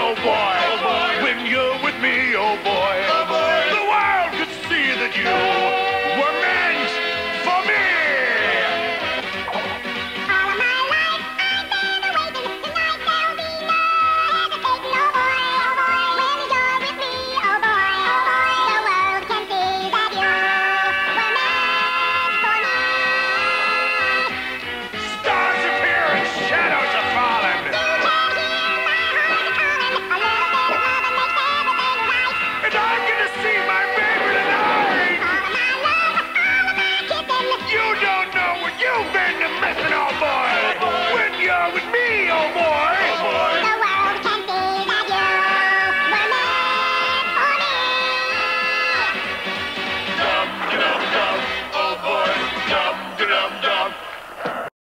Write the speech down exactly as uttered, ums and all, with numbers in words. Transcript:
oh boy, oh boy. When you're with me, oh boy, oh boy. The world could see that you